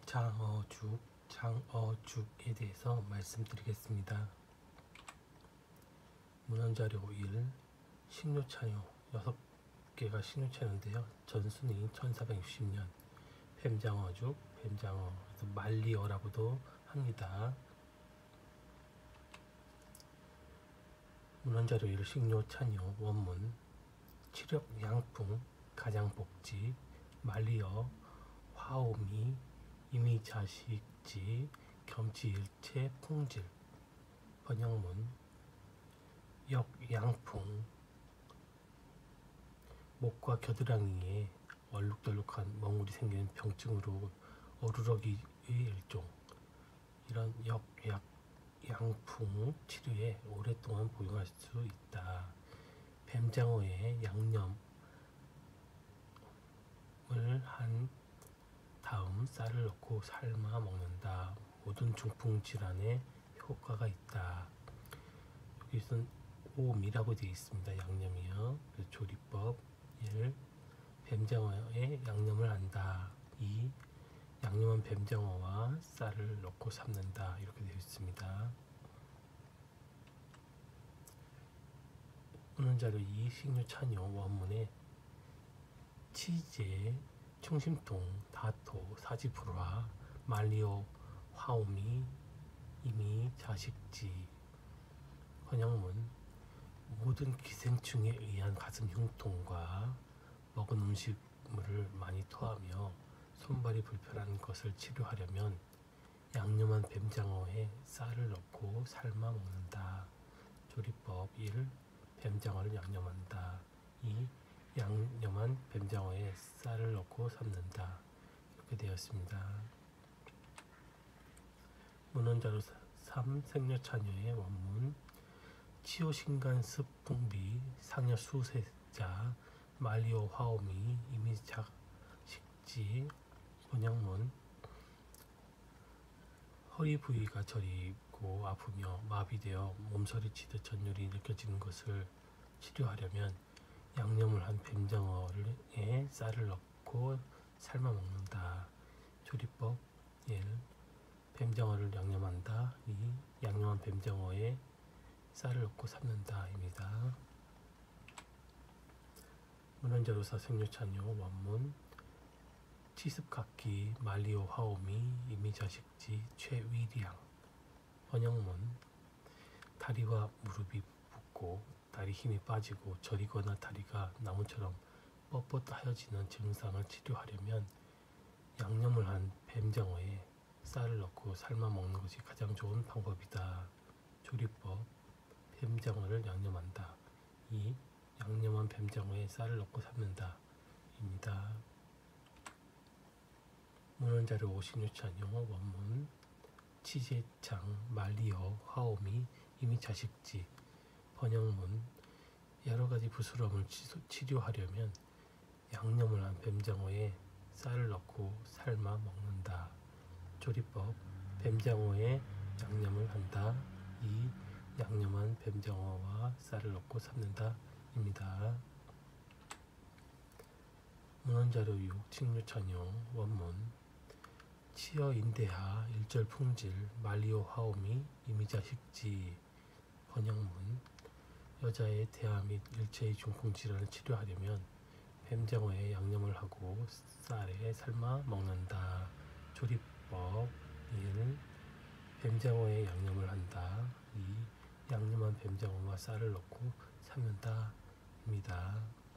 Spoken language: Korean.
장어죽에 대해서 말씀드리겠습니다. 문헌자료 1. 식료차요 6개가 식료차인데요. 전순이 1460년 뱀장어죽, 뱀장어, 말리어라고도 합니다. 문헌자료 1. 식료차요 원문 치력양풍, 가장복지, 말리어, 화오미, 이미자식지, 겸지일체, 풍질. 번역문 역양풍 목과 겨드랑이에 얼룩덜룩한 멍울이 생기는 병증으로 어루러기의 일종. 이런 역양풍 치료에 오랫동안 복용할 수 있다. 뱀장어에 양념을 한 다음 쌀을 넣고 삶아 먹는다. 모든 중풍 질환에 효과가 있다. 여기서는 오미라고 되어 있습니다. 양념이요. 조리법 1. 뱀장어에 양념을 한다. 2. 양념한 뱀장어와 쌀을 넣고 삶는다. 이렇게 되어 있습니다. 문헌자료 2. 식료차요 원문에 치제, 충심통, 다토, 사지불화, 말리오, 화오미, 이미, 자식지. 번역문 모든 기생충에 의한 가슴 흉통과 먹은 음식물을 많이 토하며 손발이 불편한 것을 치료하려면 양념한 뱀장어에 쌀을 넣고 삶아 먹는다. 조리법 1. 뱀장어를 양념한다. 2. 양념한 뱀장어에 쌀을 넣고 삶는다. 이렇게 되었습니다. 문헌자료 3. 생려차녀의 원문 치요신간습풍비 상여수세자 말리오 화오미 이미자식지. 번역문 허리 부위가 저리고 아프며 마비되어 몸서리치듯 전율이 느껴지는 것을 치료하려면 양념을 한 뱀장어에 쌀을 넣고 삶아 먹는다. 조리법 1. 뱀장어를 양념한다. 2. 양념한 뱀장어에 쌀을 넣고 삶는다. 입니다. 문헌자료사 생료차요 원문 치습각기 말리오 화오미 이미자식지 최위량. 번역문 다리와 무릎이 붓고 다리 힘이 빠지고 저리거나 다리가 나무처럼 뻣뻣하여지는 증상을 치료하려면 양념을 한 뱀장어에 쌀을 넣고 삶아 먹는 것이 가장 좋은 방법이다. 조리법 뱀장어를 양념한다. 2. 양념한 뱀장어에 쌀을 넣고 삶는다. 입니다. 문헌자료 5. 식료차요 원문 치제장 말리어 화오미 이미자식지. 번역문 여러가지 부스럼을 치료하려면 양념을 한 뱀장어에 쌀을 넣고 삶아 먹는다. 조리법 뱀장어에 양념을 한다. 2. 양념한 뱀장어와 쌀을 넣고 삶는다. 입니다. 문헌자료 6. 식료차요 원문 치어인대하 일절풍질 말리오 화오미 이미자식지. 번역문 여자의 대하 및 일체의 중풍 질환을 치료하려면 뱀장어에 양념을 하고 쌀에 삶아 먹는다. 조리법 1. 뱀장어에 양념을 한다. 2. 양념한 뱀장어와 쌀을 넣고 삶는다. 입니다.